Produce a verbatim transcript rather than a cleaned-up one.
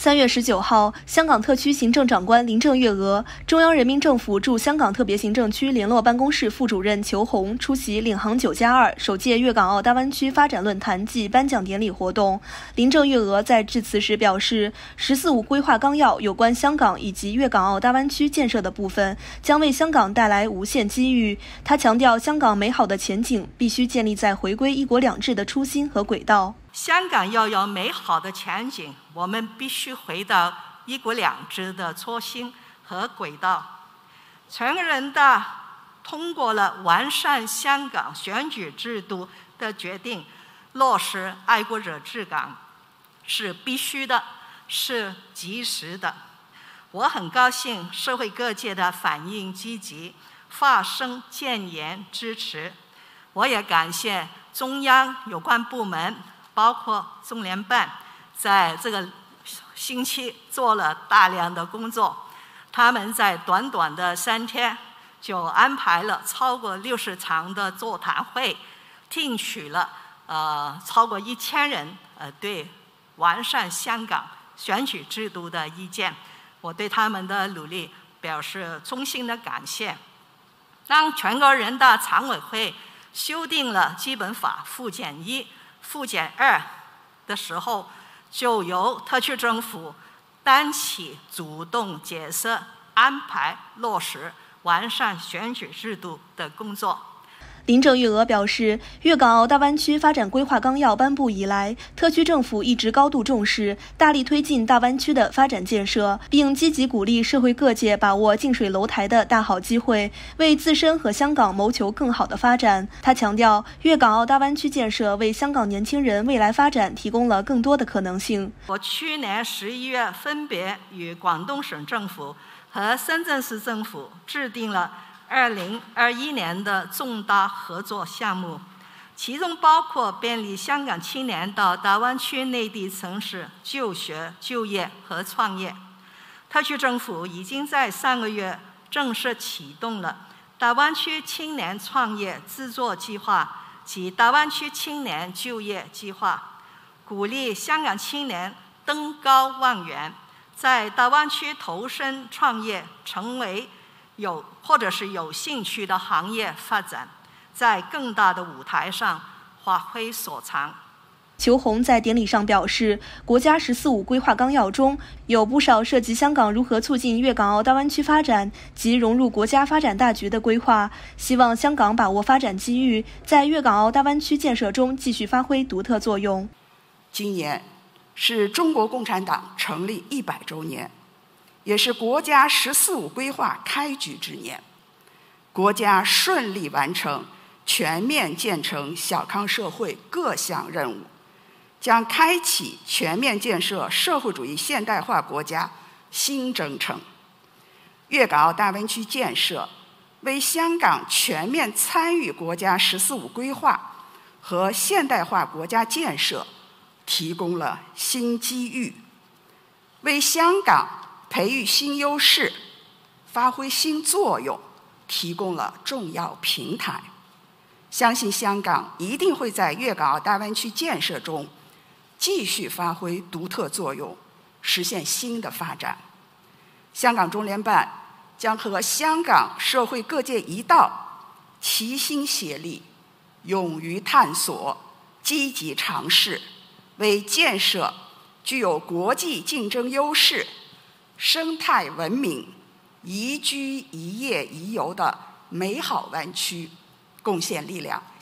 三月十九号，香港特区行政长官林郑月娥、中央人民政府驻香港特别行政区联络办公室副主任裘红出席领航九加二首届粤港澳大湾区发展论坛暨颁奖典礼活动。林郑月娥在致辞时表示，“十四五”规划纲要有关香港以及粤港澳大湾区建设的部分，将为香港带来无限机遇。她强调，香港美好的前景必须建立在回归一国两制的初心和轨道。 香港要有美好的前景，我们必须回到一国两制的初心和轨道。全国人大通过了完善香港选举制度的决定，落实爱国者治港是必须的，是及时的。我很高兴社会各界的反应积极，发声建言支持。我也感谢中央有关部门，包括中联办，在这个星期做了大量的工作。他们在短短的三天就安排了超过六十场的座谈会，听取了呃超过一千人呃对完善香港选举制度的意见。我对他们的努力表示衷心的感谢。当全国人大常委会修订了基本法附件一、附件二的时候，就由特区政府担起主动角色，安排落实完善选举制度的工作。 林郑月娥表示，粤港澳大湾区发展规划纲要颁布以来，特区政府一直高度重视，大力推进大湾区的发展建设，并积极鼓励社会各界把握近水楼台的大好机会，为自身和香港谋求更好的发展。他强调，粤港澳大湾区建设为香港年轻人未来发展提供了更多的可能性。 我去年十一月分别与广东省政府和深圳市政府制定了二零二一年的重大合作项目，其中包括便利香港青年到大湾区内地城市就学、就业和创业。特区政府已经在上个月正式启动了大湾区青年创业资助计划及大湾区青年就业计划，鼓励香港青年登高望远，在大湾区投身创业，成为有或者是有兴趣的行业发展，在更大的舞台上发挥所长。 裘红在典礼上表示，国家“十四五”规划纲要中有不少涉及香港如何促进粤港澳大湾区发展及融入国家发展大局的规划，希望香港把握发展机遇，在粤港澳大湾区建设中继续发挥独特作用。 今年是中国共产党成立一百周年，也是国家“十四五”规划开局之年，国家顺利完成全面建成小康社会各项任务，将开启全面建设社会主义现代化国家新征程。粤港澳大湾区建设为香港全面参与国家“十四五”规划和现代化国家建设提供了新机遇，为香港培育新优势、发挥新作用提供了重要平台。相信香港一定会在粤港澳大湾区建设中继续发挥独特作用，实现新的发展。香港中联办将和香港社会各界一道，齐心协力，勇于探索，积极尝试，为建设具有国际竞争优势、生态文明、宜居宜业宜游的美好湾区贡献力量。